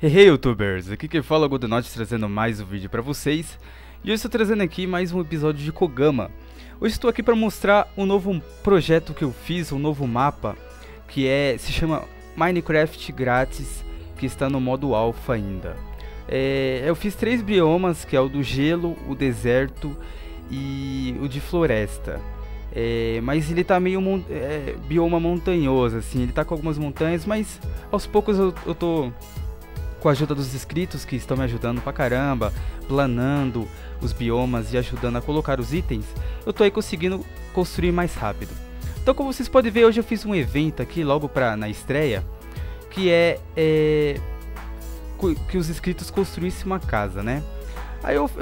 Hey youtubers, aqui quem fala é o Godenote trazendo mais um vídeo pra vocês. E eu estou trazendo aqui mais um episódio de Kogama. Hoje estou aqui para mostrar um novo projeto que eu fiz, um novo mapa, que se chama Minecraft grátis, que está no modo alpha ainda. Eu fiz 3 biomas, que é o do gelo, o deserto e o de floresta. Mas ele tá meio bioma montanhoso, assim, ele tá com algumas montanhas, mas aos poucos eu tô com a ajuda dos inscritos que estão me ajudando pra caramba, planando os biomas e ajudando a colocar os itens, eu tô aí conseguindo construir mais rápido. Então, como vocês podem ver, hoje eu fiz um evento aqui logo na estreia, que que os inscritos construíssem uma casa, né? Aí eu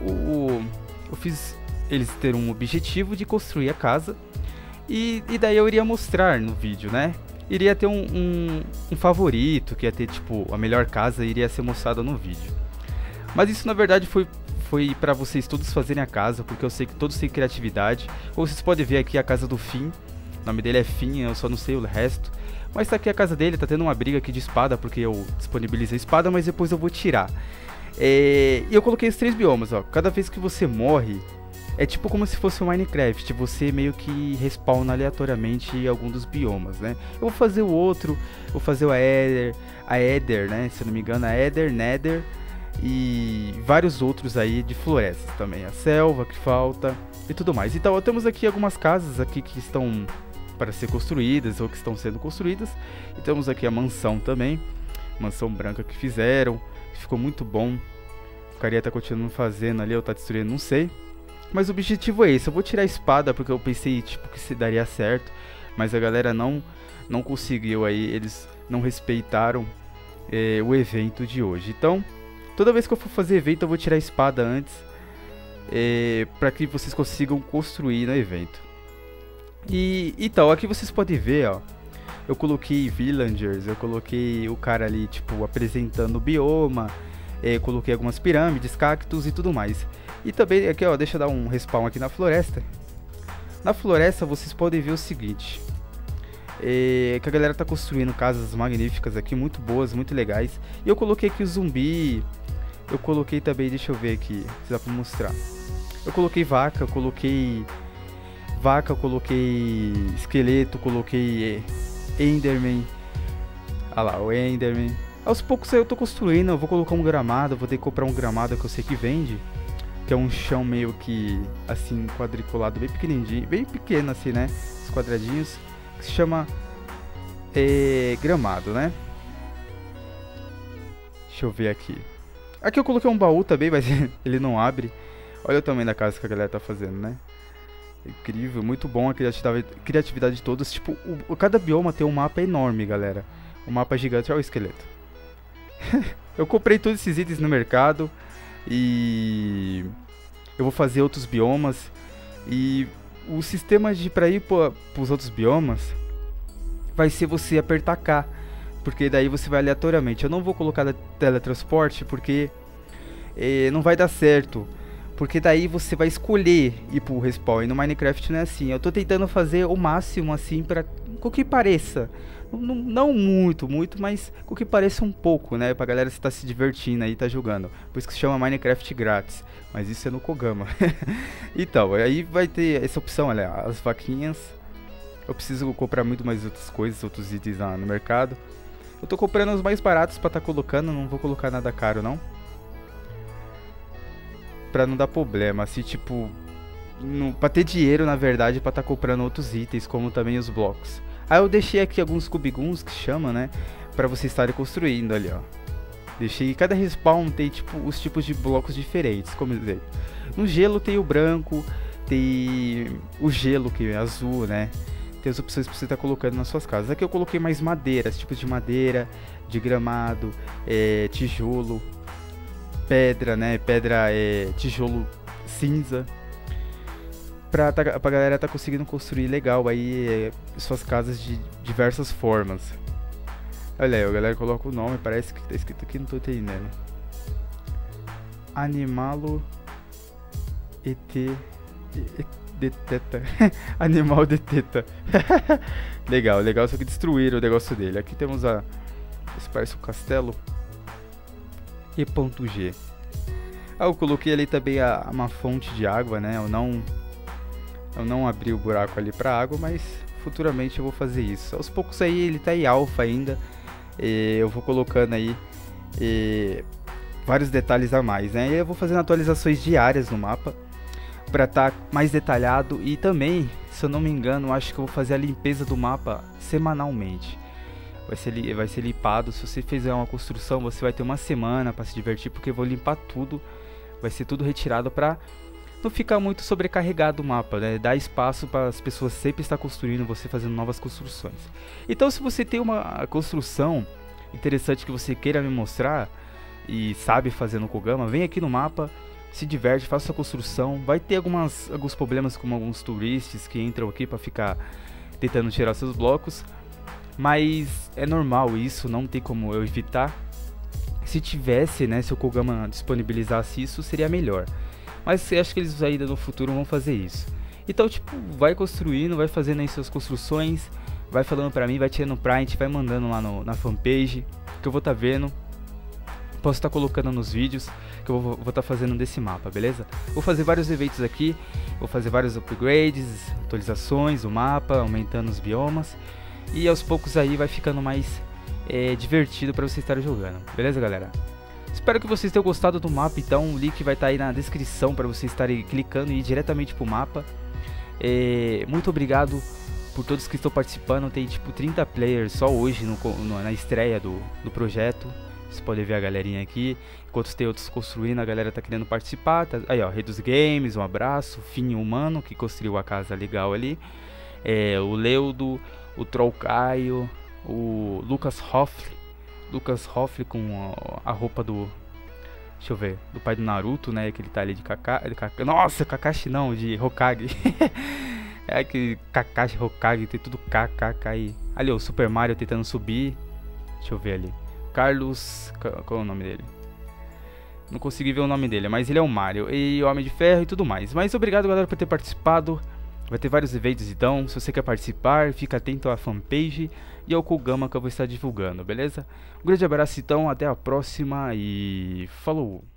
fiz eles ter um objetivo de construir a casa e daí eu iria mostrar no vídeo, né? Iria ter um favorito, que ia ter tipo a melhor casa, iria ser mostrada no vídeo. Mas isso na verdade foi para vocês todos fazerem a casa, porque eu sei que todos têm criatividade. Como vocês podem ver aqui, a casa do Finn, o nome dele é Finn, eu só não sei o resto. Mas tá aqui a casa dele, tá tendo uma briga aqui de espada, porque eu disponibilizei a espada, mas depois eu vou tirar. E eu coloquei os 3 biomas, ó. Cada vez que você morre, é tipo como se fosse um Minecraft, você meio que respawna aleatoriamente em algum dos biomas, né? Eu vou fazer o outro, vou fazer a Eder, né? Se eu não me engano, a Eder, Nether e vários outros aí de florestas também, a selva que falta e tudo mais. Então temos aqui algumas casas aqui que estão para ser construídas ou que estão sendo construídas. E temos aqui a mansão também, mansão branca que fizeram, ficou muito bom. O carinha tá continuando fazendo ali, ou tá destruindo, não sei. Mas o objetivo é esse, eu vou tirar a espada porque eu pensei tipo que se daria certo, mas a galera não conseguiu aí, eles não respeitaram o evento de hoje. Então, toda vez que eu for fazer evento eu vou tirar a espada antes, para que vocês consigam construir no evento. Então, aqui vocês podem ver, ó, eu coloquei villagers, eu coloquei o cara ali tipo apresentando o bioma, coloquei algumas pirâmides, cactos e tudo mais. E também aqui, ó, deixa eu dar um respawn aqui na floresta. Na floresta vocês podem ver o seguinte, que a galera tá construindo casas magníficas aqui, muito boas, muito legais. E eu coloquei aqui o zumbi, eu coloquei também, deixa eu ver aqui, se dá pra mostrar. Eu coloquei vaca, eu coloquei esqueleto, coloquei enderman. Ah lá, o enderman. Aos poucos eu tô construindo, eu vou colocar um gramado, eu vou ter que comprar um gramado que eu sei que vende, que é um chão meio que assim quadriculado, bem pequenininho, bem pequeno assim, né? Os quadradinhos, que se chama gramado, né? Deixa eu ver aqui. Aqui eu coloquei um baú também, mas ele não abre. Olha o tamanho da casa que a galera tá fazendo, né? Incrível, muito bom a criatividade de todos. Tipo, cada bioma tem um mapa enorme, galera. Um mapa gigante. Olha o esqueleto. Eu comprei todos esses itens no mercado e eu vou fazer outros biomas. E o sistema para ir para os outros biomas vai ser você apertar K, porque daí você vai aleatoriamente. Eu não vou colocar teletransporte porque não vai dar certo, porque daí você vai escolher ir pro respawn. E no Minecraft não é assim. Eu tô tentando fazer o máximo assim para com que pareça, não muito, mas com que pareça um pouco, né? Pra galera estar se divertindo aí, tá jogando. Por isso que se chama Minecraft grátis. Mas isso é no Kogama. Então, aí vai ter essa opção, olha, as vaquinhas. Eu preciso comprar muito mais outras coisas, outros itens lá no mercado. Eu tô comprando os mais baratos pra tá colocando, não vou colocar nada caro não. Pra não dar problema, assim, tipo, pra ter dinheiro, na verdade, pra tá comprando outros itens, como também os blocos. Aí eu deixei aqui alguns cubiguns, que chama, né, pra vocês estarem construindo ali, ó. Deixei, cada respawn tem, tipo, os tipos de blocos diferentes, como dizer. No gelo tem o branco, tem o gelo, que é azul, né. Tem as opções pra você estar colocando nas suas casas. Aqui eu coloquei mais madeiras, tipos de madeira, de gramado, tijolo, pedra, né, tijolo cinza, pra galera tá conseguindo construir legal aí suas casas de diversas formas. Olha aí, a galera coloca o nome, parece que tá escrito aqui, não tô entendendo. Animalo ET de teta. Animal de teta. Legal, só que destruíram o negócio dele. Aqui temos esse parece um castelo. E.G. Eu coloquei ali também uma fonte de água, né? Eu não abri o buraco ali para água, mas futuramente eu vou fazer isso. Aos poucos aí ele tá em alfa ainda. Eu vou colocando aí vários detalhes a mais, né? E eu vou fazendo atualizações diárias no mapa para estar mais detalhado. E também, se eu não me engano, acho que eu vou fazer a limpeza do mapa semanalmente. Vai ser limpado. Se você fizer uma construção, você vai ter uma semana para se divertir, porque eu vou limpar tudo. Vai ser tudo retirado para não ficar muito sobrecarregado o mapa, né? Dar espaço para as pessoas sempre estar construindo, você fazendo novas construções. Então, se você tem uma construção interessante que você queira me mostrar e sabe fazer no Kogama, vem aqui no mapa, se diverte, faça sua construção. Vai ter alguns problemas com alguns turistas que entram aqui para ficar tentando tirar seus blocos, mas é normal isso, não tem como eu evitar. Se tivesse, né, se o Kogama disponibilizasse isso, seria melhor. Mas eu acho que eles ainda no futuro vão fazer isso. Então, tipo, vai construindo, vai fazendo aí suas construções, vai falando pra mim, vai tirando print, vai mandando lá na fanpage, que eu vou estar vendo. Posso estar colocando nos vídeos que eu vou estar fazendo desse mapa, beleza? Vou fazer vários eventos aqui, vou fazer vários upgrades, atualizações do mapa, aumentando os biomas. E aos poucos aí vai ficando mais divertido para vocês estarem jogando, beleza, galera? Espero que vocês tenham gostado do mapa, então o link vai estar aí na descrição para vocês estarem clicando e ir diretamente pro mapa. Muito obrigado por todos que estão participando, tem tipo 30 players só hoje na estreia do projeto. Vocês podem ver a galerinha aqui, enquanto tem outros construindo, a galera tá querendo participar. Tá, aí ó, Rei dos Games, um abraço, Finho Humano, que construiu a casa legal ali. O Leudo, o Troll Caio, o Lucas Hoffley com a roupa do... Deixa eu ver, do pai do Naruto, né? Que ele tá ali de Nossa, Kakashi não, de Hokage. É que Kakashi, Hokage, tem tudo KK aí. Ali, o Super Mario tentando subir. Deixa eu ver ali. Carlos... Qual é o nome dele? Não consegui ver o nome dele, mas ele é o Mario. E o Homem de Ferro e tudo mais. Mas obrigado, galera, por ter participado. Vai ter vários eventos, então, se você quer participar, fica atento à fanpage e ao Kogama que eu vou estar divulgando, beleza? Um grande abraço, então, até a próxima e falou!